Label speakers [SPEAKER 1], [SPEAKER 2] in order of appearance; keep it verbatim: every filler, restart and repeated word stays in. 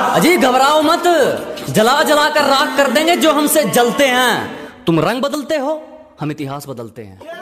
[SPEAKER 1] अजी घबराओ मत, जला जला कर राख कर देंगे जो हमसे जलते हैं। तुम रंग बदलते हो, हम इतिहास बदलते हैं।